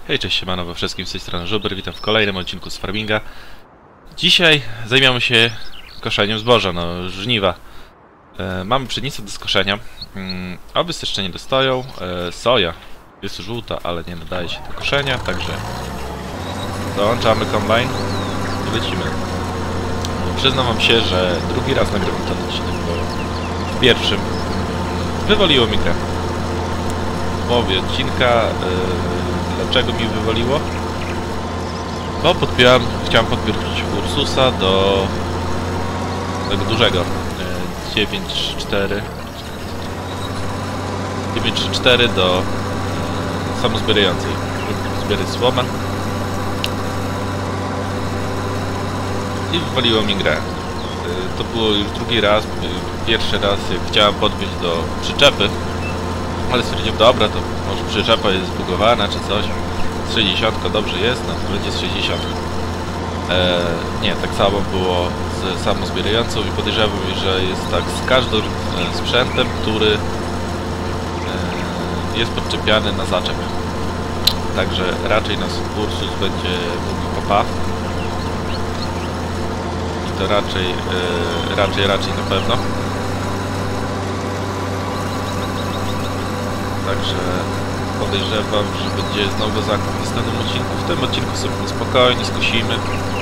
Hej, cześć, siemano we wszystkim, z tej strony Żuber, witam w kolejnym odcinku z farminga. Dzisiaj zajmiemy się koszeniem zboża, żniwa. Mamy pszenicę do skoszenia, owys jeszcze nie dostają, soja jest żółta, ale nie nadaje się do koszenia, także dołączamy kombajn i lecimy. Przyznam wam się, że drugi raz nagrywam ten odcinek, bo w pierwszym wywaliło mi grę. W połowie odcinka, dlaczego mi wywaliło? Bo chciałem podpiąć Ursusa do tego dużego 9.3.4 do samozbierającej, żeby zbierać słomę i wywaliło mi grę. To było już drugi raz. Pierwszy raz jak chciałem podpiąć do przyczepy, ale stwierdziłem, dobra, to może przyczepa jest zbugowana czy coś. Z 60 dobrze jest, no to będzie z 60. Nie, tak samo było z samozbierającą i podejrzewam, że jest tak z każdym sprzętem, który jest podczepiany na zaczep. Także raczej nas Ursus będzie mówił papa. I to raczej na pewno. Także podejrzewam, że będzie znowu zakup w następnym odcinku. W tym odcinku sobie spokojnie skosimy.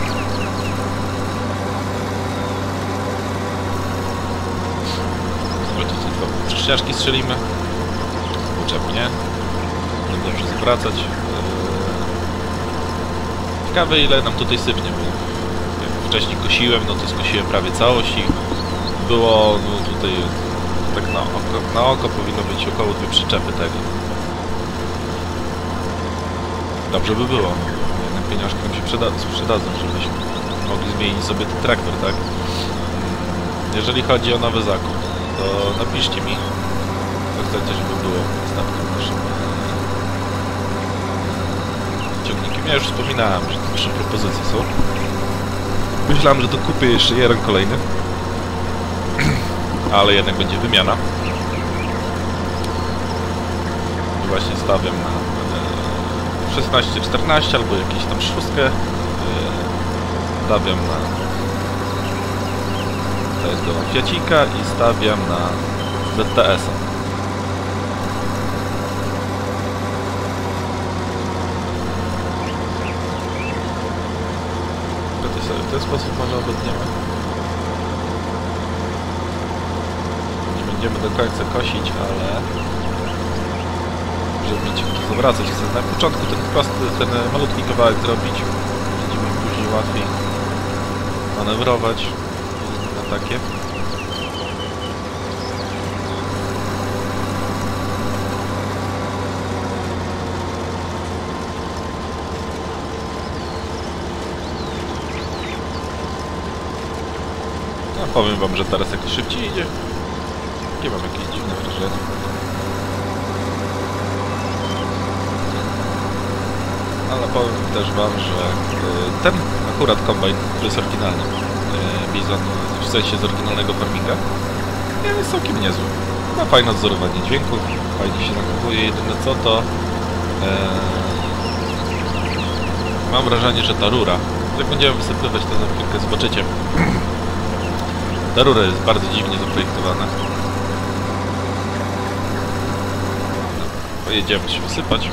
Sobie tutaj dwa ścieżki strzelimy. Potrzebnie. Będę dobrze zwracać. Ciekawe, ile nam tutaj sypnie, bo jak wcześniej kosiłem, no to skosiłem prawie całość i było tutaj tak na oko powinno być około 2 przyczepy tego. Dobrze by było. Jednak pieniążki nam się przydadzą, żebyśmy mogli zmienić sobie ten traktor, tak? Jeżeli chodzi o nowy zakup, to napiszcie mi, co chcecie, żeby było następnym naszym ciągnikiem. Ja już wspominałem, że to nasze propozycje są. Myślałem, że dokupię jeszcze jeden kolejny, ale jednak będzie wymiana. I właśnie stawiam na 16-14 albo jakieś tam 6. Stawiam na tego Fiacika i stawiam na ZTS-a. Tutaj sobie w ten sposób może obetniemy. Nie będziemy do końca kosić, ale żeby mieć to zawracać. Chcę na początku ten malutki kawałek zrobić. Będziemy później łatwiej manewrować na takie. No, powiem wam, że teraz jakoś szybciej idzie. Nie mam jakieś dziwne wrażenie. Ale powiem też wam, że ten akurat kombajn, który jest oryginalny, Bizon, w sensie z oryginalnego farminga, jest całkiem niezły. Ma fajne odzorowanie dźwięków, fajnie się zachowuje. Jedyne co to mam wrażenie, że ta rura, jak będziemy wysypywać, to za chwilkę zobaczycie, ta rura jest bardzo dziwnie zaprojektowana. Pojedziemy się wysypać.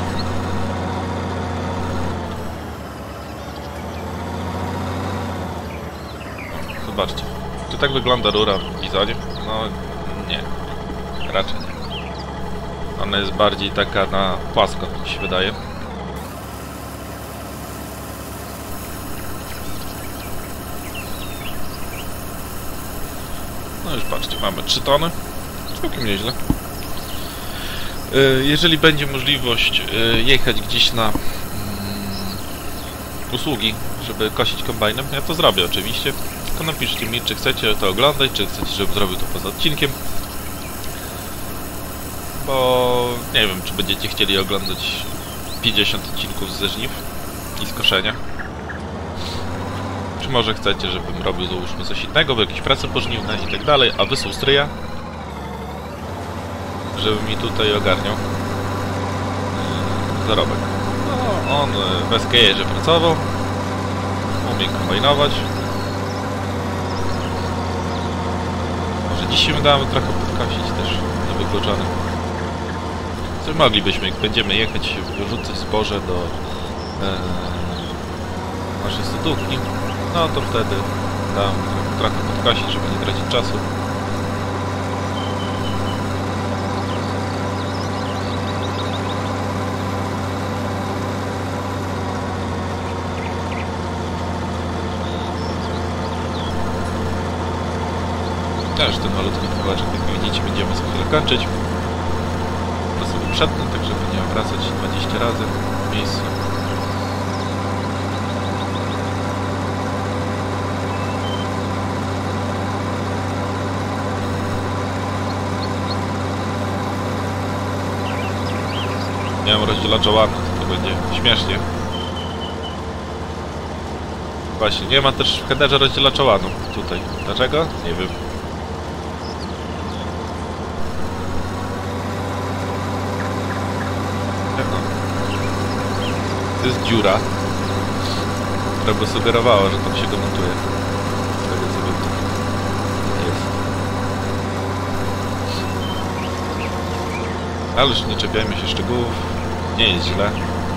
Zobaczcie, czy tak wygląda rura w Bizonie? No nie, raczej nie. Ona jest bardziej taka na płasko, mi się wydaje. No już patrzcie, mamy 3 tony, całkiem nieźle. Jeżeli będzie możliwość jechać gdzieś na usługi, żeby kosić kombajnem, ja to zrobię oczywiście. To napiszcie mi, czy chcecie to oglądać, czy chcecie, żebym zrobił to poza odcinkiem. Bo nie wiem, czy będziecie chcieli oglądać 50 odcinków ze żniw i z koszenia. Czy może chcecie, żebym robił, załóżmy, coś innego, bo jakieś prace pożniwne i tak dalej, a wysłał stryja, żeby mi tutaj ogarniał zarobek. No No, on w SKR-ze pracował. Umie kombinować. Może dziś się udało trochę podkosić też, niewykluczone. Co moglibyśmy, jak będziemy jechać, wyrzucać zboże do naszej stodówki, no to wtedy dam trochę podkosić, żeby nie tracić czasu. Też ten malutki kawałeczek, jak widzicie, będziemy za chwilę kończyć. To sobie przetnę, tak żeby nie wracać 20 razy w miejscu. Miałem rozdzielacza ładno, to będzie śmiesznie. Właśnie, nie ma też w headerze rozdzielacza ładno tutaj. Dlaczego? Nie wiem. To jest dziura, która by sugerowała, że tam się go montuje. Z tego co wiem, jest. Ależ nie czepiajmy się szczegółów. Nie jest źle.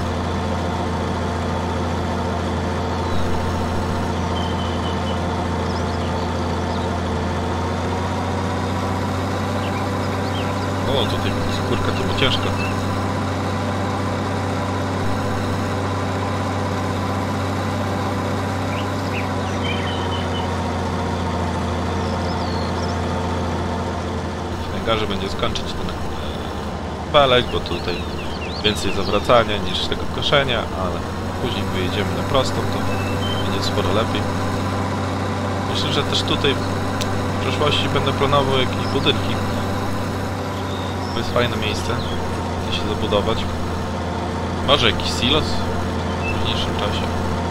O, tutaj skórka to by ciężko. Że będzie skończyć ten belek, bo tutaj więcej zawracania niż tego koszenia, ale później wyjedziemy na prostą, to będzie sporo lepiej. Myślę, że też tutaj w przyszłości będę planował jakieś budynki. To jest fajne miejsce, gdzie się zabudować. Może jakiś silos w późniejszym czasie.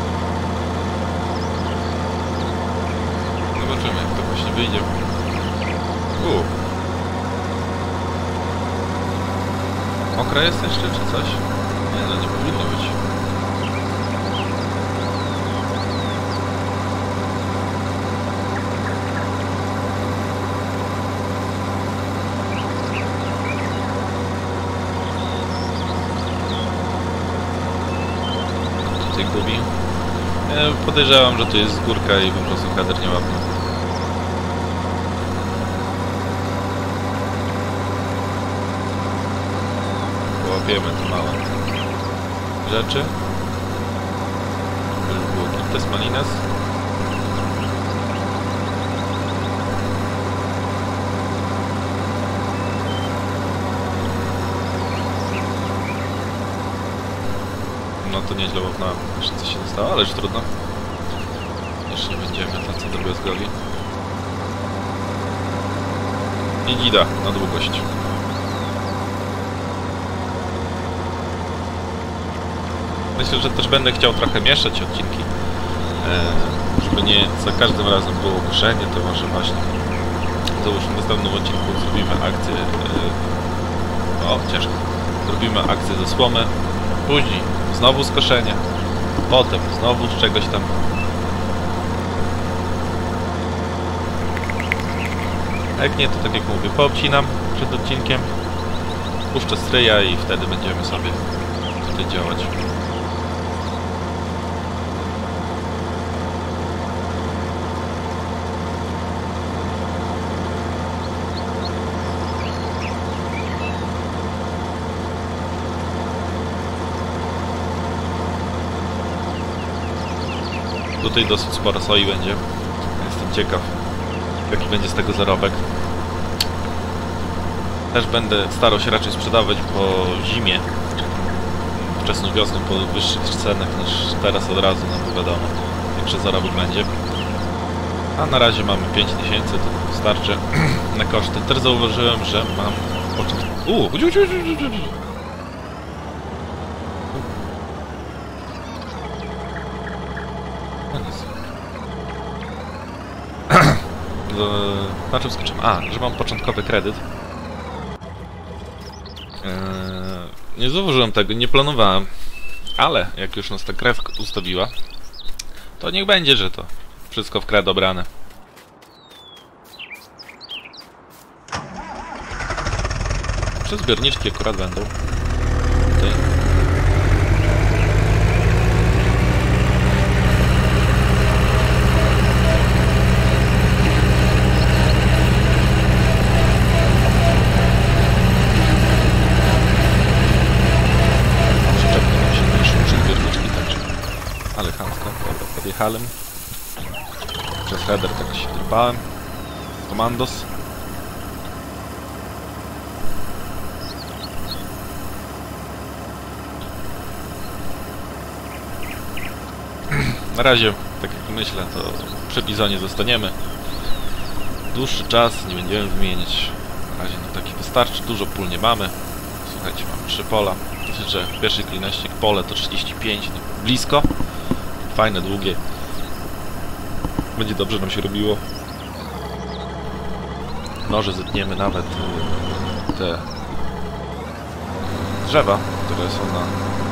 Zobaczymy, jak to właśnie wyjdzie. Mokra jest jeszcze, czy coś? Nie, no nie powinno być. Tutaj gubi. Ja podejrzewam, że tu jest górka i po prostu header nie łapie. Wiemy te małe rzeczy. Już było Quintes Malines. No to nieźle łapnąłem. Jeszcze coś się dostało, ale już trudno. Jeszcze nie będziemy tacy drobiazgowi. I gida na długość. Myślę, że też będę chciał trochę mieszać odcinki, żeby nie za każdym razem było koszenie, to może właśnie załóżmy w następnym odcinku zrobimy akcję, ciężko, zrobimy akcję ze słomy, później znowu z koszenia, potem znowu z czegoś tam. A jak nie, to tak jak mówię, poobcinam przed odcinkiem, puszczę stryja i wtedy będziemy sobie tutaj działać. Tutaj dosyć sporo soi będzie. Jestem ciekaw, jaki będzie z tego zarobek. Też będę starał się raczej sprzedawać po zimie, wczesną wiosną, po wyższych cenach niż teraz od razu, no bo wiadomo, większy zarobek będzie. A na razie mamy 5000, to starczy na koszty. Też zauważyłem, że mam początek... Na czym skoczyłem? Że mam początkowy kredyt. Nie zauważyłem tego, nie planowałem. Ale jak już nas ta krew ustawiła, to niech będzie, że to wszystko w krę dobrane. Czy zbiorniczki akurat będą tutaj. Przyczepnie nam się mniejszą przy zbiorniczki także elegancko. Dobra, podjechałem. Przez header tak się drpałem. Komandos. Na razie, tak jak myślę, to przy bizonie zostaniemy. Dłuższy czas, nie będziemy wymieniać. Na razie no taki wystarczy, dużo pól nie mamy. Słuchajcie, mamy 3 pola. Myślę, że w pierwszej kolejności pole to 35, no, blisko. Fajne, długie. Będzie dobrze nam się robiło. Może zetniemy nawet te drzewa, które są na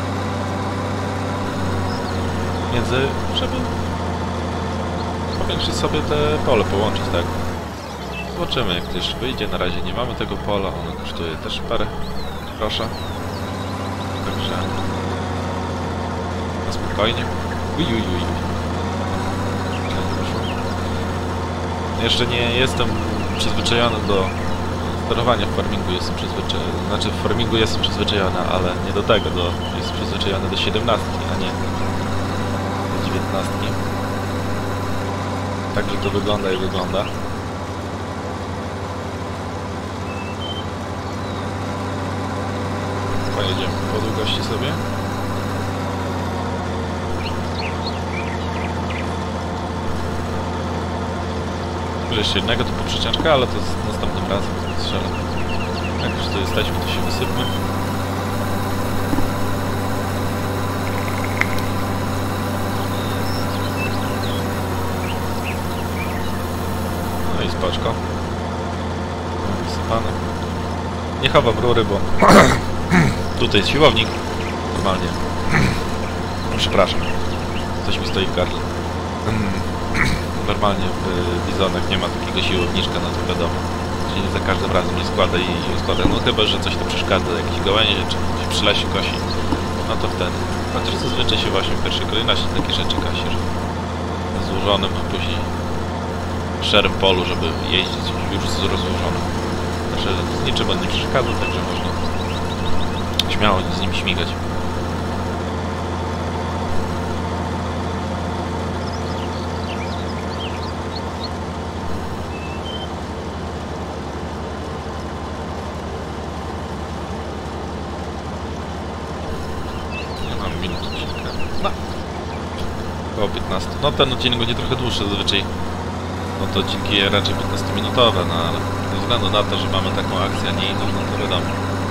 między, żeby powiększyć sobie te pole, połączyć, tak. Zobaczymy, jak to jeszcze wyjdzie. Na razie nie mamy tego pola, ono kosztuje też parę grosza. Także na spokojnie. Uj. Jeszcze nie jestem przyzwyczajony do sterowania w farmingu, jestem przyzwyczajony, znaczy w farmingu jestem przyzwyczajony, ale nie do tego, jest przyzwyczajony do 17, a nie do 19. Także to wygląda i wygląda. Pojedziemy po długości sobie. Jeszcze jednego typu przeciążka, ale to z następnym razem strzelę. Jak już tu jesteśmy, to się wysypmy. No i spoczko. Wysypane. Nie chowam rury, bo tutaj jest siłownik. Normalnie. Przepraszam. Coś mi stoi w gardle. Normalnie w bizonach nie ma takiego siłowniczka, no to wiadomo. Że nie za każdym razem nie składa i składa. No chyba, że coś to przeszkadza, jakieś gołęzie, czy się przy lesie kosi. No to wtedy. Chociaż zazwyczaj się właśnie w pierwszej kolejności takie rzeczy kosi, że na złożonym, a później w szarym polu, żeby jeździć już z rozłożonym. Znaczy niczym on nie przeszkadza, także można śmiało z nim śmigać. Około 15. No ten odcinek będzie trochę dłuższy zazwyczaj. No to odcinki raczej 15-minutowe, no ale ze względu na to, że mamy taką akcję, a nie inną, no to wiadomo.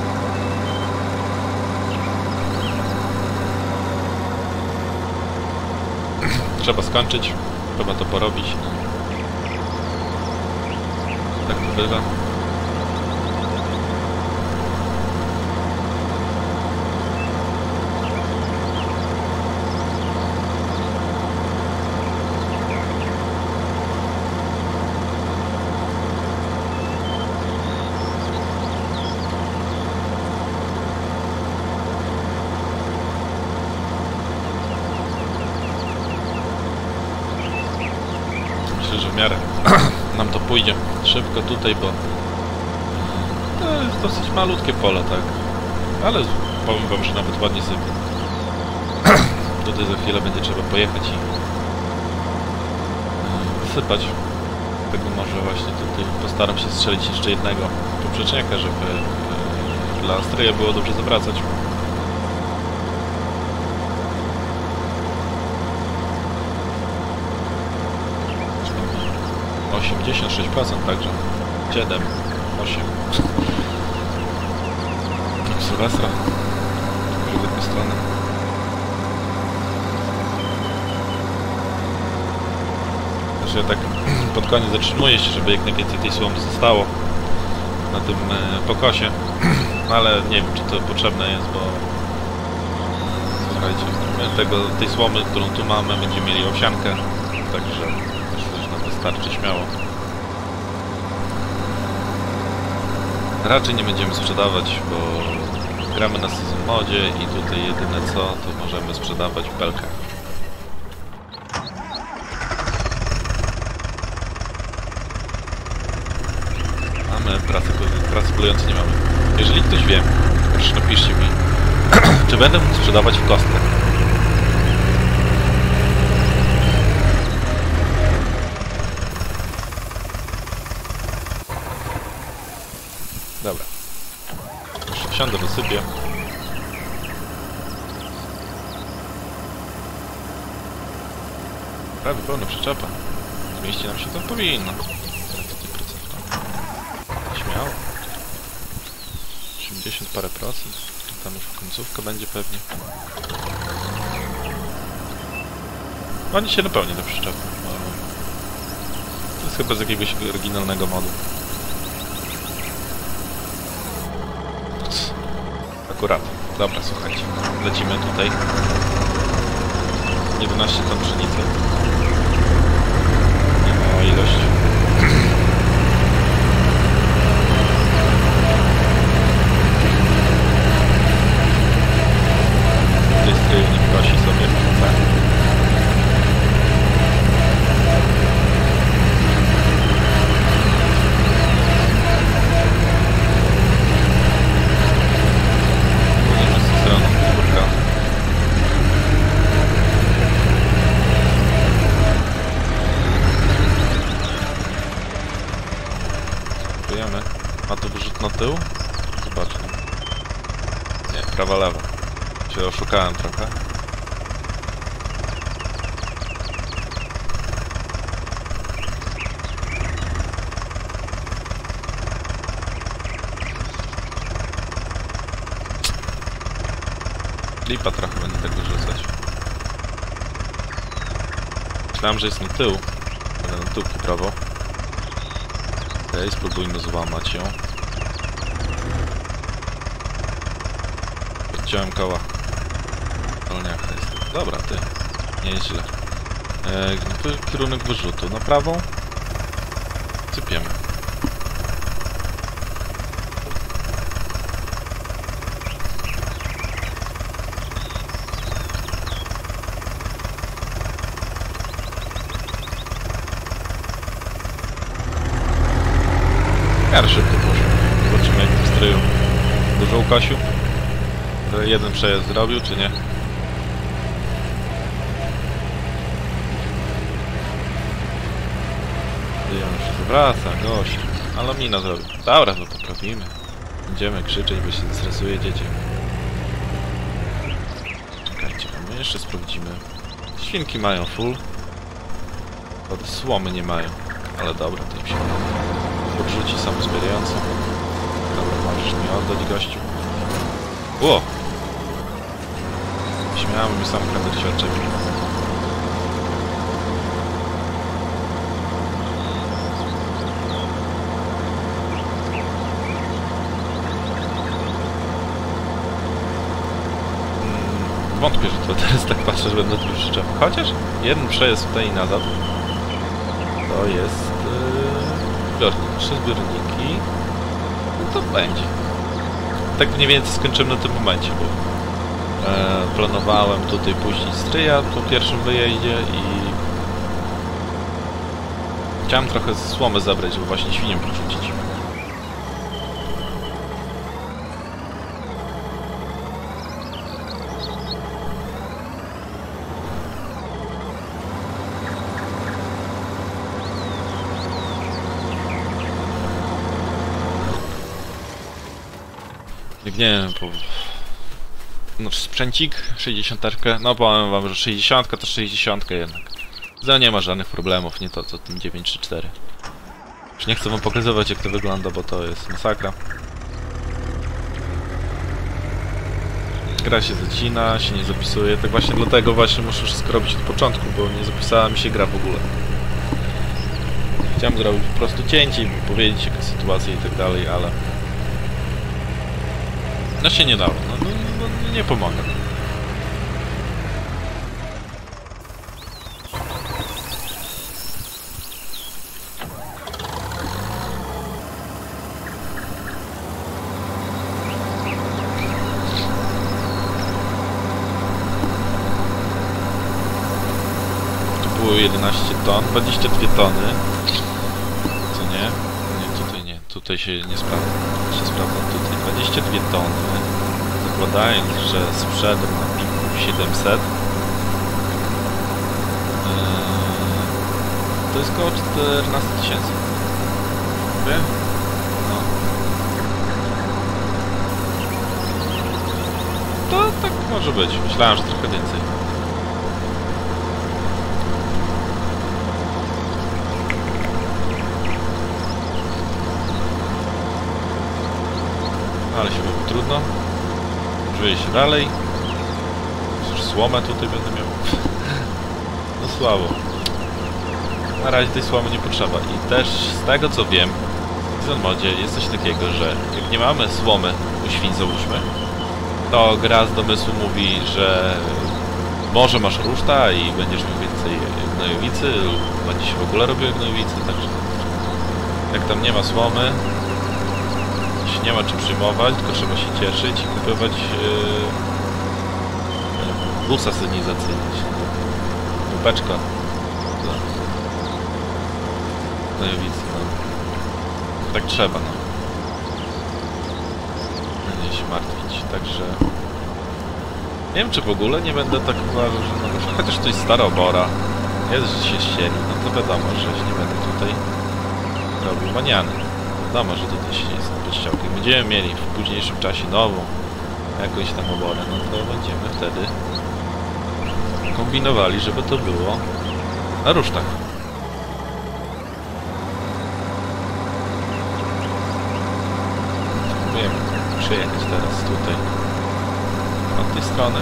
Trzeba skończyć, trzeba to porobić. Tak to bywa. Że w miarę nam to pójdzie szybko tutaj, bo to jest dosyć malutkie pole, tak, ale powiem wam, że nawet ładnie sypie. Tutaj za chwilę będzie trzeba pojechać i wysypać. Tego może właśnie tutaj postaram się strzelić jeszcze jednego poprzeczniaka, żeby dla stryja było dobrze zawracać. 86%, także 7, 8. Sylwestra. Z drugiej strony. Znaczy ja tak pod koniec zatrzymuję się, żeby jak najwięcej tej słomy zostało na tym pokosie. Ale nie wiem, czy to potrzebne jest, bo słuchajcie, my tej słomy, którą tu mamy, będziemy mieli owsiankę, także już nam wystarczy śmiało. Raczej nie będziemy sprzedawać, bo gramy na Season Modzie i tutaj jedyne co, to możemy sprzedawać belkę. Mamy pracy polującej nie mamy. Jeżeli ktoś wie, proszę napiszcie mi, czy będę mógł sprzedawać w kostkę. Dobra. Jeszcze wsiądę, wysypię. Prawie pełna przyczepa. Zmieści nam się to powinno. Śmiało. 80 parę procent. Tam już końcówka będzie pewnie. Oni się napełni do przyczepy. To jest chyba z jakiegoś oryginalnego modu. Akurat. Dobra, słuchajcie. Lecimy tutaj. 11 ton pszenicy. Nie mała ilość. Tutaj stryjnik kosi sobie chce. Ma to wyrzut na tył? Zobaczmy. Nie, prawa, lewa. Się oszukałem trochę. Lipa trochę będę tego rzucać. Myślałem, że jest na tył. Będę na tył prawo. Okej, spróbujmy złamać ją. Podciąłem koła. Kolniaka jest. Dobra, ty. Nieźle. Kierunek wyrzutu. Na prawą. Sypiemy. Miarę szybko poszło. Zobaczymy jak w stryju. Dużo ukosił. Jeden przejazd zrobił, czy nie? Już się zwraca, gość. Ale mina zrobił. Dobra, to poprawimy. Będziemy krzyczeć, bo się zestresuje dziecię. Czekajcie, a my jeszcze sprawdzimy. Świnki mają full. Od słomy nie mają. Ale dobra, to im się podrzuci samozbierający. Dobra, możesz mi oddać, gościu. Ło! Śmiałem mi samochód się odczepił. Wątpię, że to teraz tak patrzę, że będę tu przyczep. Chociaż jeden przejazd tutaj i nazad. To jest... zbiornik. 3 zbiorniki. No to będzie. Tak mniej więcej skończymy na tym momencie, bo planowałem tutaj puścić stryja po pierwszym wyjeździe i chciałem trochę słomy zabrać, żeby właśnie świniom podrzucić. Biegniemy po... No, sprzęcik, 60, no powiem wam, że 60 to 60 jednak. No nie ma żadnych problemów, nie to co tym 934. Już nie chcę wam pokazywać jak to wygląda, bo to jest masakra. Gra się zacina, się nie zapisuje, tak właśnie dlatego właśnie muszę wszystko robić od początku, bo nie zapisała mi się gra w ogóle. Chciałem zrobić po prostu cięcie i powiedzieć jaka sytuacja i tak dalej, ale... No się nie dało, no nie pomaga. były 11 ton, 22 tony. Co nie? Nie, tutaj nie. Tutaj się nie sprawdza. Się sprawdza tutaj 22 tony. Zakładając, że sprzedam na piku 700. To jest około 14 tysięcy. Wiem? No. To tak może być. Myślałem, że trochę więcej. Ale się robi trudno. Żyje się dalej. Już słomę tutaj będę miał. No słabo. Na razie tej słomy nie potrzeba. I też z tego co wiem, w Zenmodzie jest coś takiego, że jak nie mamy słomy u świń, załóżmy, to gra z domysłu mówi, że może masz ruszta i będziesz miał więcej gnojowicy, lub będzie się w ogóle robiło gnojowicy, także jak tam nie ma słomy, się nie ma czym przyjmować, tylko trzeba się cieszyć i kupować busa synizacyjnego, łupeczka dla gnojowicy, no. Tak trzeba, no. Nie się martwić, także nie wiem, czy w ogóle nie będę tak uważał, że no, chociaż to jest stara obora, jest, że się ścieli, no to wiadomo, że nie będę tutaj robił maniany. Wiadomo, że tutaj się jest pod ściągiem. Będziemy mieli w późniejszym czasie nową jakąś tam oborę, no to będziemy wtedy kombinowali, żeby to było na rusztach. Spróbujemy przyjechać teraz tutaj od tej strony.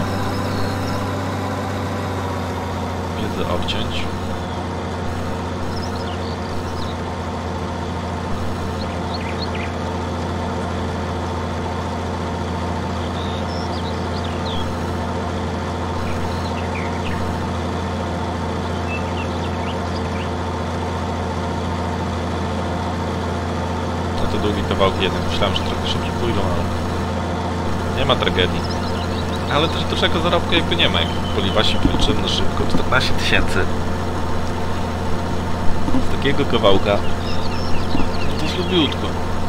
Między obciąć. Długi kawałek jeden. Myślałem, że trochę szybciej pójdą, ale nie ma tragedii. Ale też dużego zarobku jakby nie ma. Jak poliwa się policzymy na szybko 14 tysięcy z takiego kawałka, to jest lubiutko.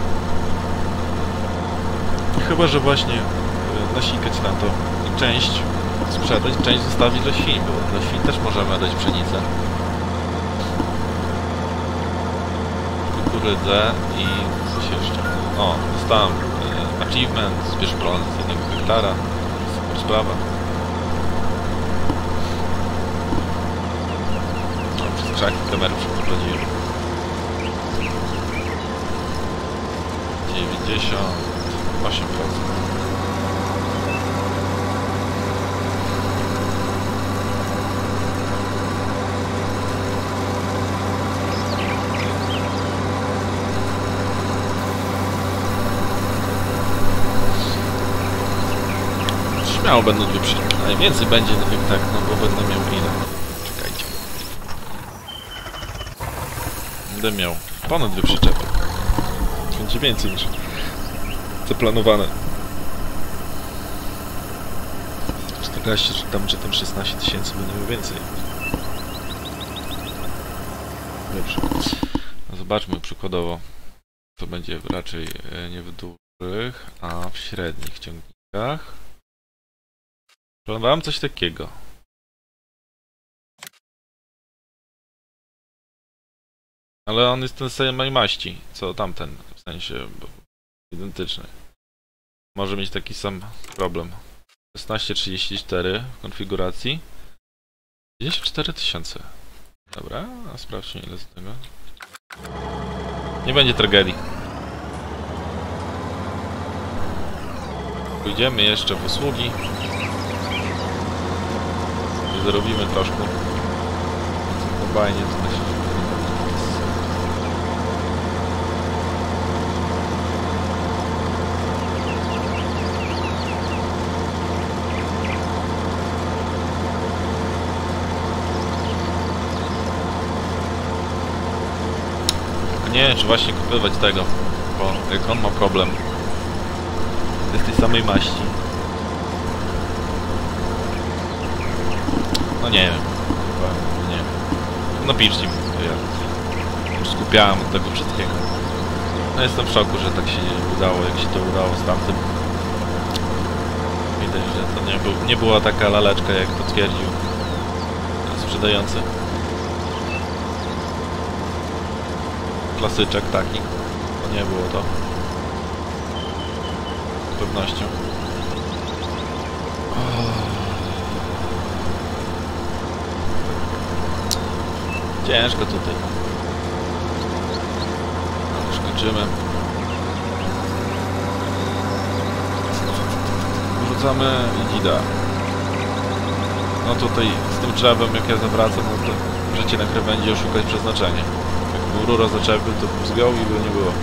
Chyba że właśnie nasikać na to i część sprzedać, część zostawić dla świń, bo dla świń też możemy dać pszenicę, kukurydzę i coś jeszcze. O, dostałem achievement, zbierz plon z 1 hektara. Super sprawa. No, przez krzaki kamerę przeprowadziłem. 98%. Śmiało będą dwie przyczepy. Najwięcej będzie tak, no bo będę miał ile? Czekajcie. Będę miał ponad dwie przyczepy. Będzie więcej niż zaplanowane. 14 czy tam 16 tysięcy będę miał więcej. Dobrze. No zobaczmy przykładowo. To będzie raczej nie w dużych, a w średnich ciągnikach. Planowałem coś takiego. Ale on jest ten samej maści, co tamten, w sensie identyczny. Może mieć taki sam problem. 1634 w konfiguracji. 54 tysiące. Dobra, a sprawdźmy ile z tego. Nie będzie tragedii. Pójdziemy jeszcze w usługi. I zarobimy troszkę. Kombajnie to myślę, że... Nie wiem, czy właśnie kupywać tego, bo jak on ma problem, jest tej samej maści. No nie wiem, chyba nie wiem. napiszcie mi, ja już skupiałem od tego wszystkiego. No jestem w szoku, że tak się nie udało, jak się to udało z tamtym. Widać, że to nie była taka laleczka, jak to twierdził sprzedający. Klasyczek taki. To nie było to. Z pewnością. Ciężko tutaj. Już kończymy. Wrzucamy i dzida. No tutaj z tym drzewem, jak ja zawracam, no to życie na krawędzi oszukać przeznaczenie. Jak był ruro zaczepił, to by zgiął i by nie było.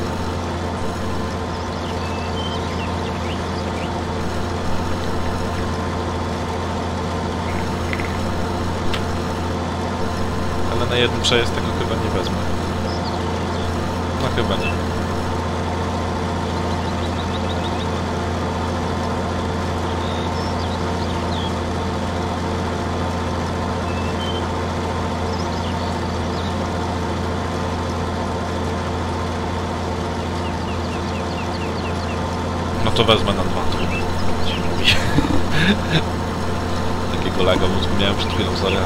Ale na jednym przejazd tego chyba nie wezmę. No chyba nie. No to wezmę na 2, trudno się mówi. Takiego laga w mózgu miałem przed chwilą, sorry.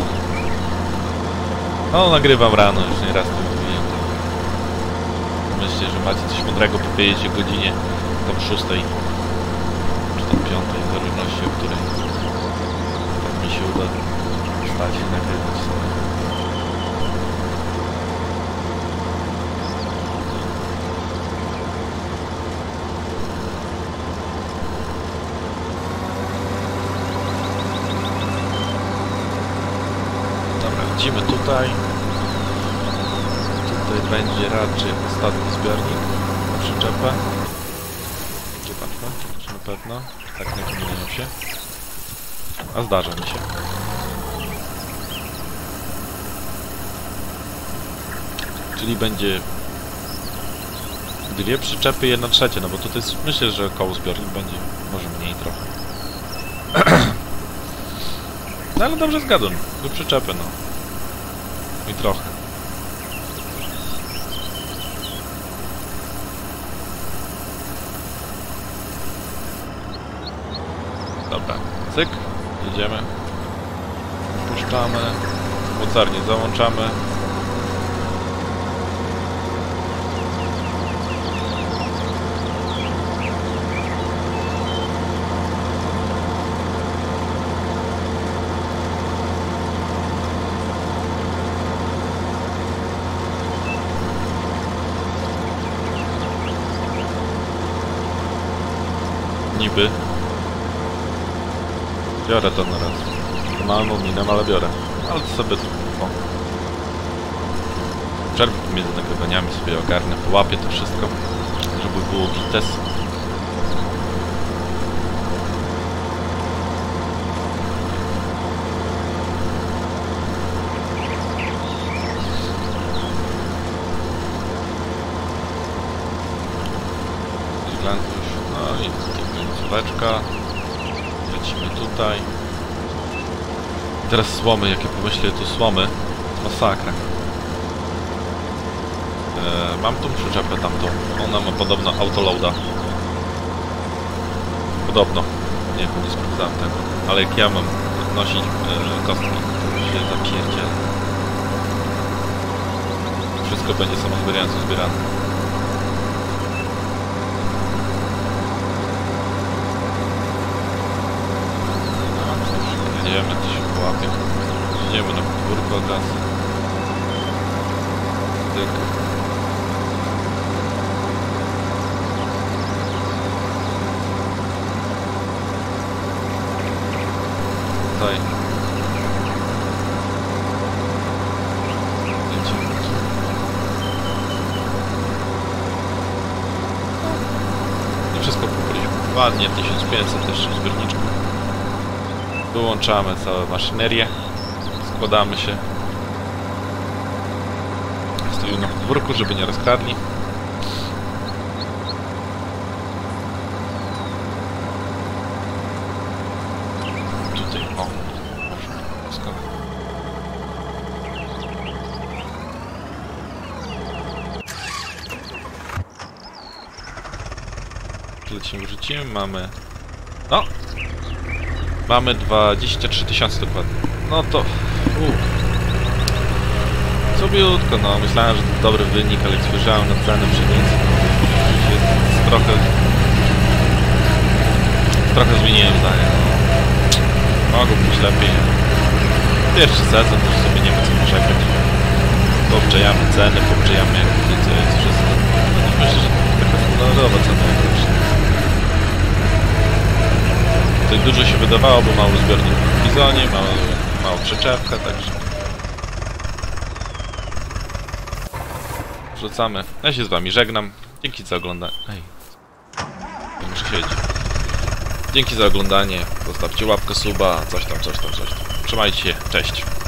No nagrywam rano, już nie raz to mówiłem. Myślę, że macie coś mądrego powiedzieć o godzinie tam 6 czy tam 5, w zależności o której tak mi się uda wstać i nagrywać sobie. Lecimy tutaj. Tutaj będzie raczej ostatni zbiornik na przyczepę. Czekawka, czy na pewno? Tak, nie pomyliłem się. A zdarza mi się. Czyli będzie 2 przyczepy, 1/3, no bo tutaj myślę, że koło zbiornik będzie może mniej trochę. No ale dobrze zgadłem. 2 przyczepy, no. I trochę. Dobra, cyk, jedziemy. Puszczamy. Mocarnie załączamy. Niby. Biorę to na raz. Małą minę, ale biorę. Ale to sobie tu... O. Przerwę pomiędzy nagrywaniami sobie ogarnę, połapię to wszystko, żeby było gites. No i końcóweczka. Lecimy tutaj. Teraz słomy, jakie pomyślę, tu słomy. Masakra. Mam tą przyczepę tamtą. Ona ma podobno autoloada. Podobno. Nie sprawdzałem tego. Ale jak ja mam podnosić kostki, to się zapierdzielę. Wszystko będzie samozbierająco zbierane. Jedziemy, to się połapie. Jedziemy na podwórko od razu. Tyk. Tutaj. Lecimy tu. I wszystko pokryliśmy. Ładnie, 1500 jeszcze w zbiorniczku. Wyłączamy całą maszynerię, składamy się. Stoimy na podwórku, żeby nie rozkradli. Tutaj, o, można. lecimy, wrzucimy, mamy... No! Mamy 23 000 dokładnie. No to... Sobiutko, no. Myślałem, że to dobry wynik, ale jak spojrzałem na cenę pszenicy, jest trochę zmieniłem zdanie, no. Mogło być lepiej. Pierwszy sezon, już sobie nie ma co narzekać. Poobczajamy ceny, poobczajamy jak to jest wszystko. No, myślę, że taka standardowa cena jakoś. Tutaj dużo się wydawało, bo mało zbiornik w bizonie, mało przyczepka, także... Wrzucamy. Ja się z wami żegnam. Dzięki za oglądanie. Ej. Nie muszę siedzieć. Dzięki za oglądanie. Zostawcie łapkę, suba, coś tam. Trzymajcie się. Cześć.